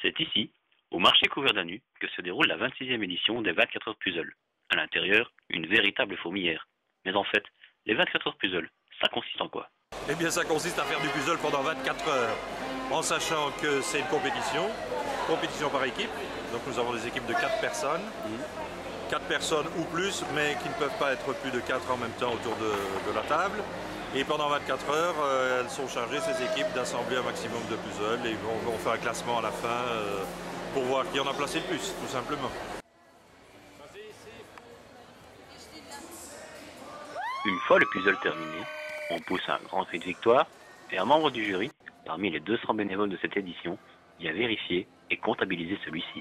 C'est ici, au marché couvert d'Anu, que se déroule la 26e édition des 24 heures puzzle. À l'intérieur, une véritable fourmilière. Mais en fait, les 24 heures puzzle, ça consiste en quoi? Eh bien, ça consiste à faire du puzzle pendant 24 heures, en sachant que c'est une compétition par équipe. Donc nous avons des équipes de 4 personnes, 4 personnes ou plus, mais qui ne peuvent pas être plus de 4 en même temps autour de la table. Et pendant 24 heures, elles sont chargées, ces équipes, d'assembler un maximum de puzzles et on fait un classement à la fin pour voir qui en a placé le plus, tout simplement. Une fois le puzzle terminé, on pousse un grand cri de victoire et un membre du jury, parmi les 200 bénévoles de cette édition, vient vérifier et comptabiliser celui-ci.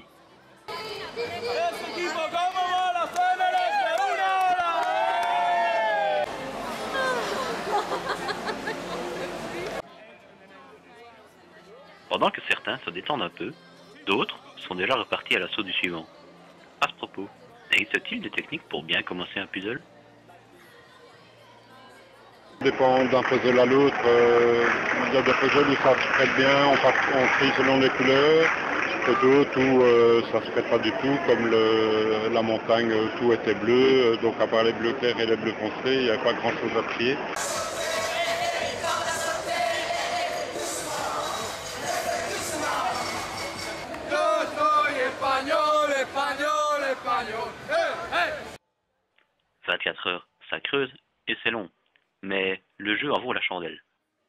Pendant que certains se détendent un peu, d'autres sont déjà repartis à l'assaut du suivant. À ce propos, existe-t-il des techniques pour bien commencer un puzzle? Ça dépend d'un puzzle à l'autre. Il y a des puzzles où ça se prête bien, on trie selon les couleurs, et d'autres où ça se prête pas du tout, comme la montagne, tout était bleu, donc à part les bleus clairs et les bleus foncés, il n'y avait pas grand chose à trier. Hey 24 heures, ça creuse et c'est long, mais le jeu en vaut la chandelle.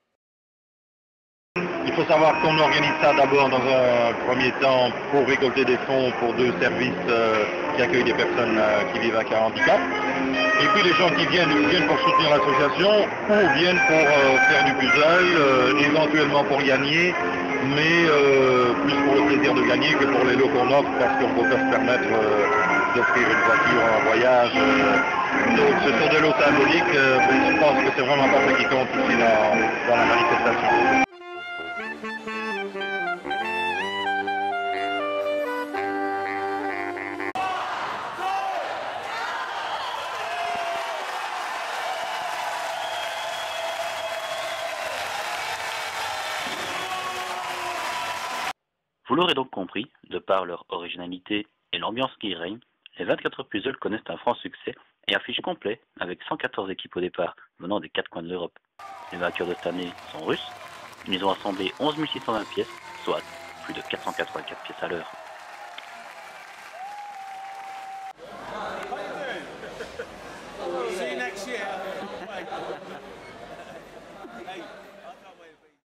Il faut savoir qu'on organise ça d'abord dans un premier temps pour récolter des fonds pour 2 services qui accueillent des personnes qui vivent avec un handicap. Et puis les gens qui viennent pour soutenir l'association ou viennent pour faire du puzzle, éventuellement pour gagner, mais plus pour le plaisir de gagner que pour les lots qu'on offre parce qu'on ne peut pas se permettre d'offrir une voiture en voyage. Donc ce sont des lots symboliques, mais je pense que c'est vraiment pas ça qui compte ici dans la manifestation. Vous l'aurez donc compris, de par leur originalité et l'ambiance qui y règne, les 24 heures puzzle connaissent un franc succès et affichent complet avec 114 équipes au départ venant des 4 coins de l'Europe. Les vainqueurs de cette année sont russes, ils ont assemblé 11 620 pièces, soit plus de 484 pièces à l'heure.